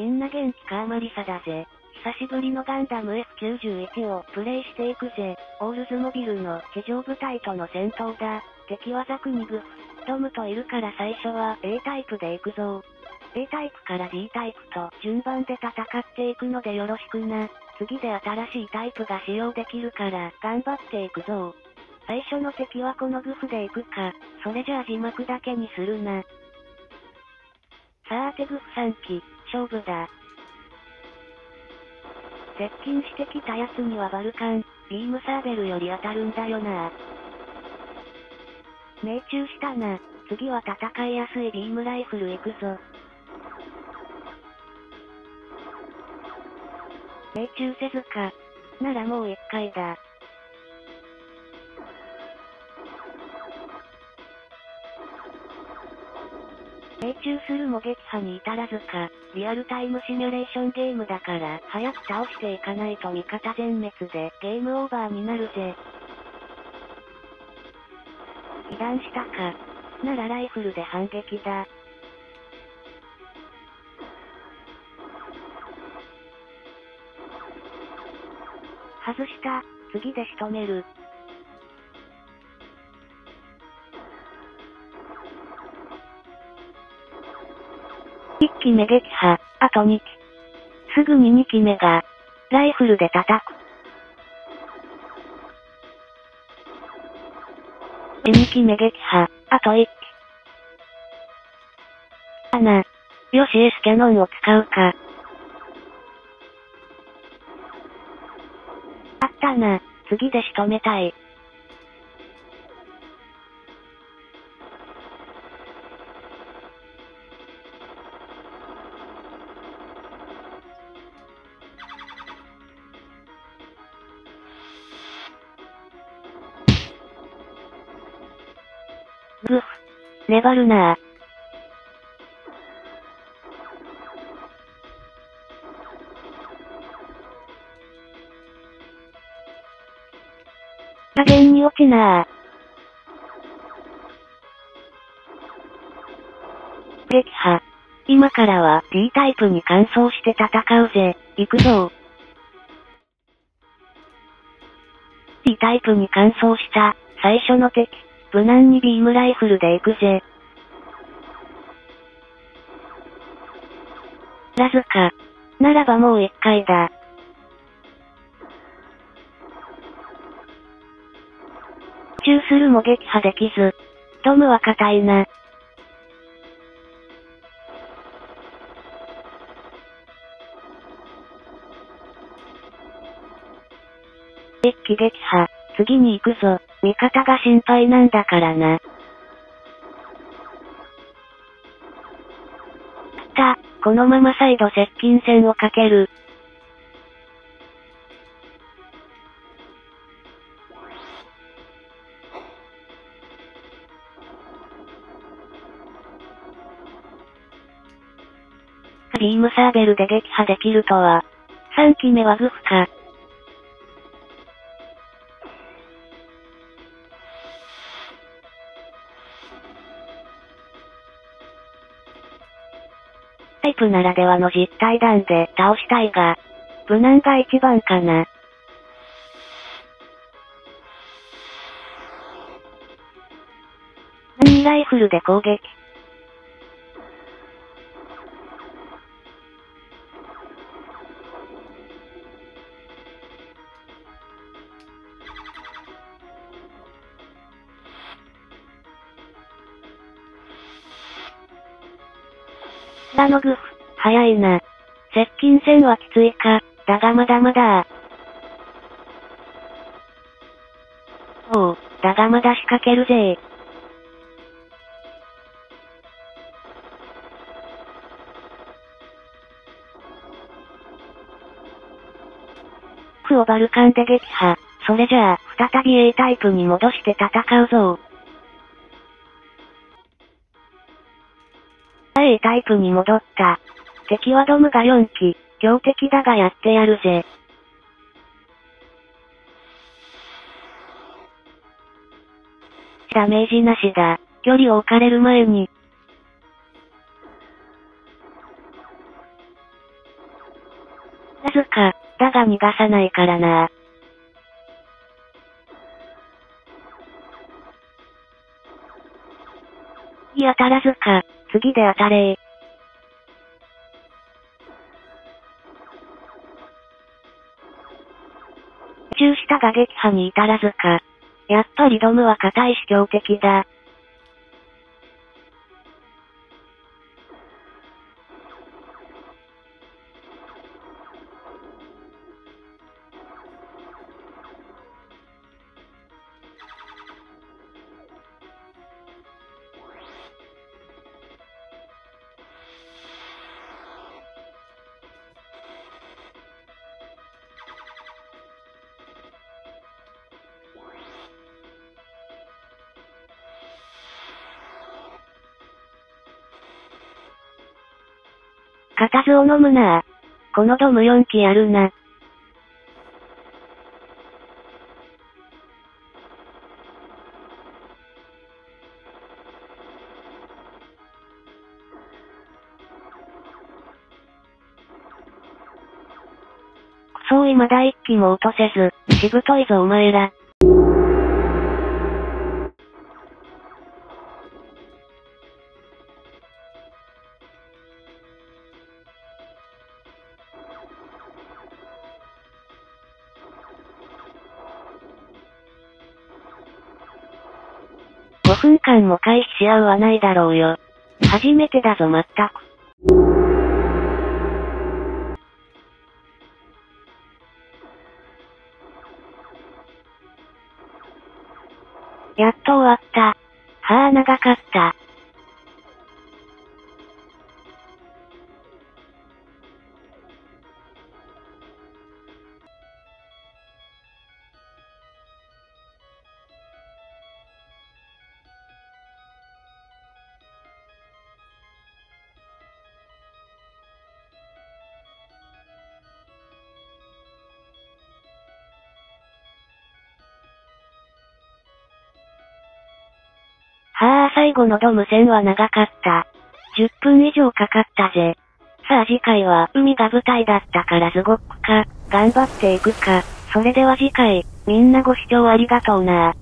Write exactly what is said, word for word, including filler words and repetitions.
みんな元気か？マリサだぜ。久しぶりのガンダム エフきゅうじゅういち をプレイしていくぜ。オールズモビルの地上部隊との戦闘だ。敵はザクニグフ、ドムといるから最初は A タイプで行くぞ。A タイプから D タイプと順番で戦っていくのでよろしくな。次で新しいタイプが使用できるから頑張っていくぞ。最初の敵はこのグフで行くか。それじゃあ字幕だけにするな。さあてグフさん機、勝負だ。接近してきたやつにはバルカン、ビームサーベルより当たるんだよな。命中したな。次は戦いやすいビームライフル行くぞ。命中せずか。ならもう一回だ。命中するも撃破に至らずか。リアルタイムシミュレーションゲームだから、早く倒していかないと味方全滅でゲームオーバーになるぜ。被弾したか。ならライフルで反撃だ。外した。次で仕留める。いっきめ撃破、あとにき。すぐににきめが、ライフルで叩く。にきめ撃破、あといっき。あな。よし S キャノンを使うか。あったな。次で仕留めたい。グフ。粘るなぁ。加減に落ちなぁ。撃破。今からは D タイプに換装して戦うぜ。行くぞ。D タイプに換装した、最初の敵。無難にビームライフルで行くぜ。ラズか。ならばもう一回だ。命中するも撃破できず。ドムは硬いな。一気撃破。次に行くぞ。味方が心配なんだからな。た、このまま再度接近戦をかける。ビームサーベルで撃破できるとは。さんきめはグフか。タイプならではの実体弾で倒したいが、無難が一番かな。何ライフルで攻撃。ラのグフ、早いな。接近戦はきついか、だがまだまだおう、だがまだ仕掛けるぜ。フをバルカンで撃破。それじゃあ、再び A タイプに戻して戦うぞ。A タイプに戻った。敵はドムがよんき、強敵だがやってやるぜ。ダメージなしだ。距離を置かれる前に。 は逃がさないからな。い当たらずか、次で当たれー。宇宙下が撃破に至らずか。やっぱりドムは硬いし強敵だ。固唾を飲むなぁ。このドムよん機やるな。くそーいまだ一機も落とせず、しぶといぞお前ら。ごふんかんも回避し合うはないだろうよ。初めてだぞまったく。やっと終わった。はぁ長かった。はぁ最後のドム戦は長かった。じゅっぷん以上かかったぜ。さあ次回は海が舞台だったからズゴックか、頑張っていくか。それでは次回、みんなご視聴ありがとうな。